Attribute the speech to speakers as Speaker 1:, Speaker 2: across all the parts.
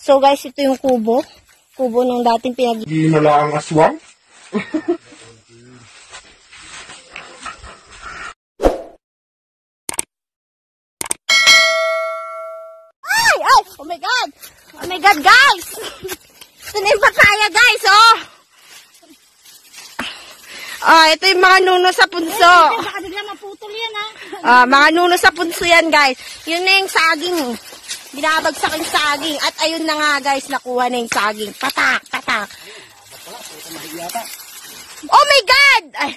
Speaker 1: So guys, ito yung kubo. Kubo nung dating
Speaker 2: Ginalaang aswang?
Speaker 1: Ay! Oh my God! Oh my God, guys! Ito na yung papaya, guys, oh! Ito yung mga nuno sa punso.
Speaker 3: Baka bigla maputol yan, ha?
Speaker 1: Mga nuno sa punso yan, guys. Yun na yung saging. Binabagsak yung saging. At ayun na nga, guys, nakuha na yung saging. Patak, patak. Oh my God! Ay.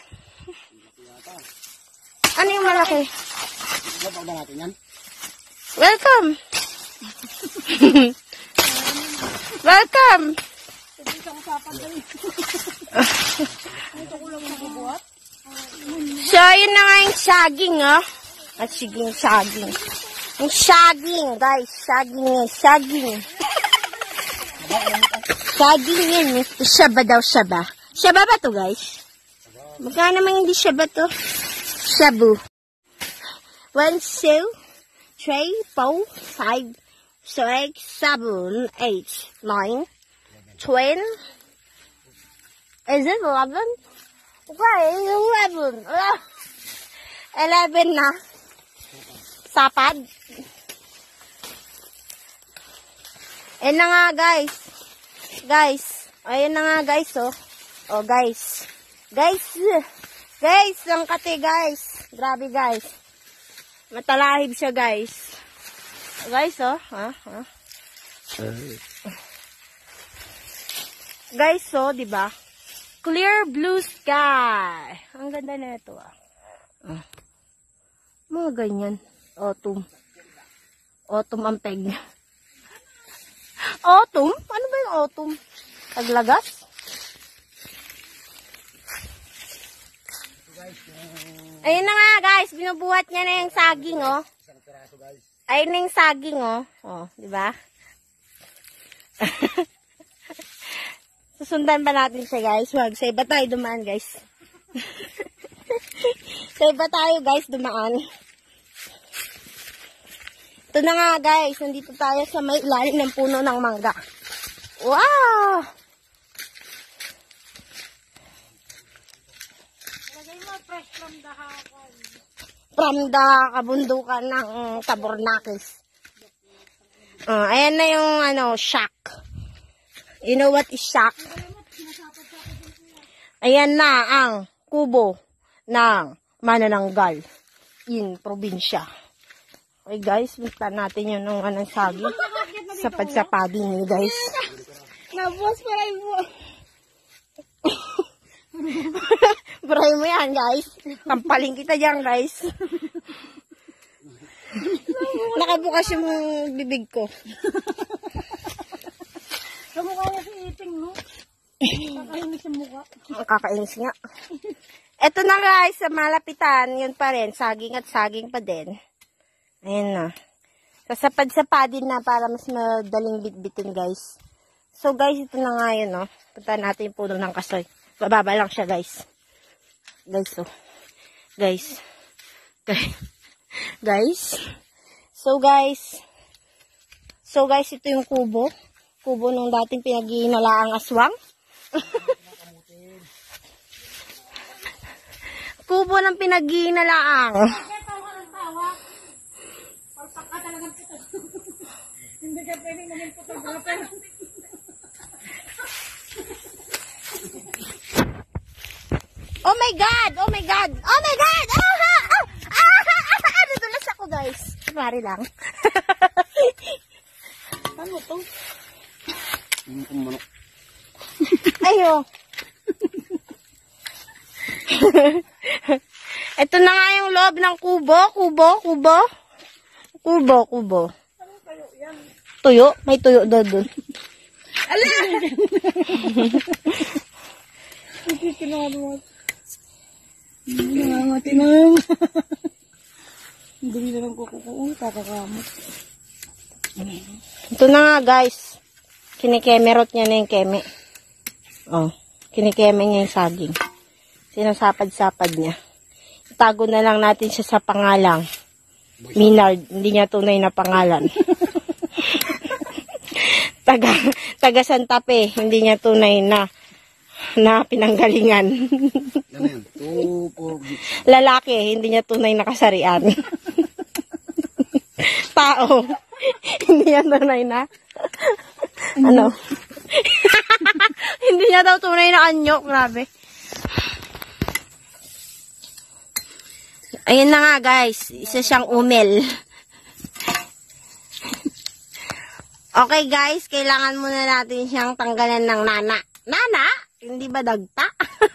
Speaker 1: Ano yung malaki? Welcome! Welcome! So, yun na nga yung saging, oh. At sige, saging. Yung saging, guys. Saging yan, saging. Saging yan, eh. Shaba daw, shaba. Shaba ba to, guys? Magkano naman hindi shaba to? Shabu. 1, 2, 3, 4, 5, 6, 7, 8, 9, 10. Is it 11? Okay, 11. 11 na. Sapad. Ayan na nga, guys. Guys. Ayan na nga, guys, oh. Oh, guys. Guys. Guys, ang kate, guys. Grabe, guys. Matalahib siya, guys. Guys, oh. Guys, oh, diba? Clear blue sky. Ang ganda na ito, ah. Mga ganyan. Autumn. Autumn ang peg. Autumn? Ano ba yung autumn? Taglagas? Ayun na nga, guys. Binubuhat niya na yung saging, oh. Ayun na yung saging, oh. Oh, diba? Susundan ba natin siya, guys? Wag, sa iba tayo dumaan, guys. Sa iba tayo, guys, dumaan. Ito na nga, guys. Nandito tayo sa may ilalim ng puno ng mangga. Wow!
Speaker 3: Lagay mo fresh from the hapon.
Speaker 1: From the kabundukan ng Tabornaques. Ayan na yung, shack. You know what is shack? Ayan na ang kubo ng manananggal in probinsya. Okay, guys, buktan natin yun ng anong sagi. Sapad-sapadin nyo, guys.
Speaker 3: Nabos para mo.
Speaker 1: Buray mo yan, guys. Tampaling kita dyan, guys. Nakabukas yung bibig ko.
Speaker 3: Kamukha niya si Iting, no? Kakainis yung mukha.
Speaker 1: Kakainis nga. Eto na, guys, sa malapitan, yun pa rin. Saging at saging pa din. Ayan na. Sasapad-sapadin na para mas madaling bitbitin, guys. So, guys, ito na nga yun, no? Punta natin yung puno ng kasoy. Bababa lang siya, guys. Guys, oh. Guys. Guys. So, guys, ito yung kubo. Kubo nung dating pinag-iinalaang aswang. Kubo ng pinag-iinalaang.
Speaker 3: Hindi ka pwedeng maging photographer.
Speaker 1: Oh my God! Oh my God! Oh my God! Nadulas ako, guys. Mari lang.
Speaker 3: Ano to?
Speaker 1: Ayo. Ito na nga yung loob ng kubo. Kubo.
Speaker 3: Ano kayo yan?
Speaker 1: Tuyo? May tuyo doon. Ala!
Speaker 3: Hindi kinamot. Nangamati na yung. Hindi na lang kukukuun. Kakakamot.
Speaker 1: Ito na nga, guys. Kinikemerot niya na yung keme. Oh, kinikeme niya yung saging. Sinasapad-sapad niya. Itago na lang natin siya sa pangalang Minard. Hindi niya tunay na pangalan. taga Santa Fe. Hindi niya tunay na pinanggalingan.
Speaker 2: Ano yan? 2, 4,
Speaker 1: Lalaki, hindi niya tunay na kasarian. Tao, hindi niya tunay na ano? Hindi niya daw tunay na anyo. Grabe. Ayun na nga guys, isa siyang umel. Okay guys, kailangan muna natin siyang tanggalan ng nana. Nana? Hindi ba dagta?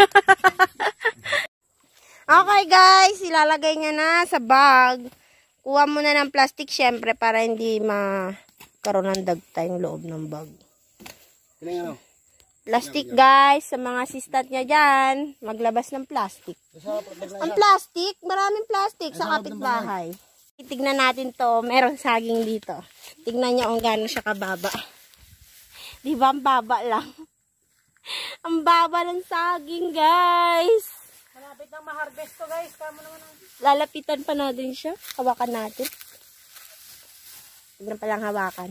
Speaker 1: Okay guys, ilalagay niya na sa bag. Kuha muna ng plastic syempre para hindi magkaroon ng dagta yung loob ng bag.
Speaker 2: ano?
Speaker 1: Plastic guys, sa mga sistat niya dyan, maglabas ng plastic. Ang plastic, maraming plastic sa kapitbahay. Tignan natin to, meron saging dito. Tignan niyo kung gaano siya kababa. Di ba ang baba lang? Ang baba ng saging guys.
Speaker 3: Malapit nang ma-harvest to guys. Kamo naman ang...
Speaker 1: Lalapitan pa natin siya. Hawakan natin. Tignan palang hawakan.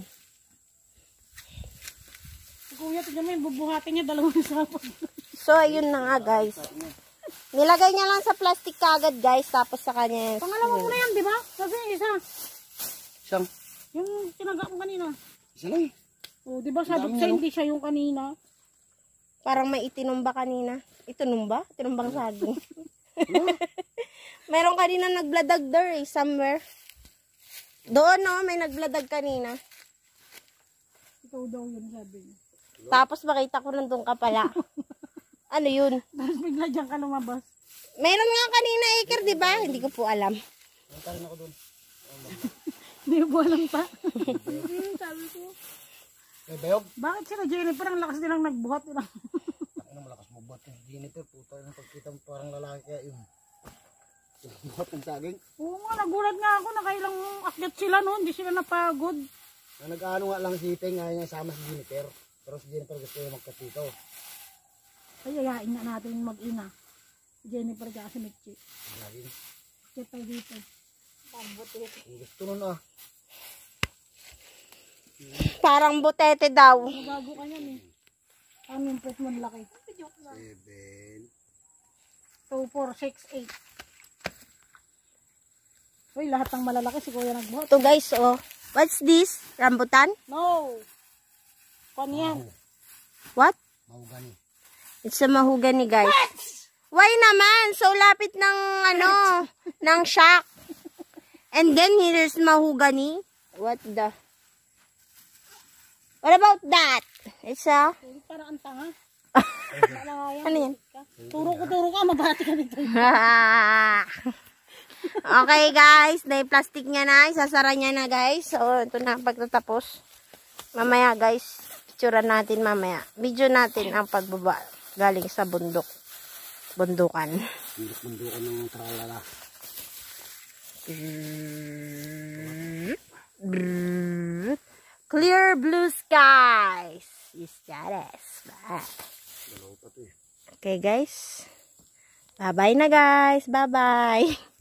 Speaker 3: Kuya, tignan mo yung bubuhatin niya, dalawang sapag.
Speaker 1: So, ayun na nga guys. Nilagay niya lang sa plastic kagad guys. Tapos sa kanya.
Speaker 3: Pangalawa mo na yan, di ba? Sabi isa.
Speaker 2: Isang.
Speaker 3: Yung tinaga mo kanina.
Speaker 2: Isa lang.
Speaker 3: O, di ba sabi ko sa hindi siya yung kanina.
Speaker 1: Parang may itinumba kanina. Itinumba? Itinumbang saging. Meron kanina nagbladag there somewhere. Doon no, may nagbladag kanina.
Speaker 3: Ikaw daw yun sabi niya.
Speaker 1: Tapos makita ko nandun ka pala. Ano yun?
Speaker 3: Tapos bigla dyan ka lumabas.
Speaker 1: Meron nga kanina acre, di ba? Hindi ko po alam.
Speaker 3: Hindi ko alam pa. Sabi ko.
Speaker 2: May bayog?
Speaker 3: Bakit sila Jennifer ang lakas nilang nagbuhat nila?
Speaker 2: Ano malakas mo buhat yung Jennifer? Puta na pagkita mo parang lalaki kaya yun. Buhat ng saging.
Speaker 3: Oo nga, nagulat nga ako. Nakailang akyat sila noon. Hindi sila napagod.
Speaker 2: Na nag-ano nga lang si Teng, ayaw niya sama si Jennifer. Pero si Jennifer gusto niya magkatito.
Speaker 3: Ay, ayain na natin mag-ina. Si Jennifer kaya si Mitchie.
Speaker 2: Laging.
Speaker 3: Kaya tayo dito.
Speaker 2: Ang gusto nun ah.
Speaker 1: Parang butete daw.
Speaker 3: Magago ka yan eh. Ano yung pet mo laki?
Speaker 2: 7.
Speaker 3: 2, 4, 6, 8. Uy, lahat ng malalaki si Kuya nagbuhat.
Speaker 1: Ito guys, oh. What's this? Rambutan?
Speaker 3: No! Kano yan?
Speaker 1: What?
Speaker 2: Mahugani.
Speaker 1: It's a mahogany guys. Why naman? So lapit ng ano, ng shack. And then here's mahogany. What the? What about that? It's a...
Speaker 3: Parang ang tanga.
Speaker 1: Ano yan?
Speaker 3: Turo ka, mabati ka nito.
Speaker 1: Okay guys, na-plastic niya na. Isasara niya na guys. So, ito na pagtatapos. Mamaya guys, picturean natin mamaya. Video natin ang pagbaba galing sa bundok. Bundukan.
Speaker 2: Bundukan ng tralala.
Speaker 1: Clear blue skies. Is that it? Okay guys. Bye-bye na guys. Bye-bye.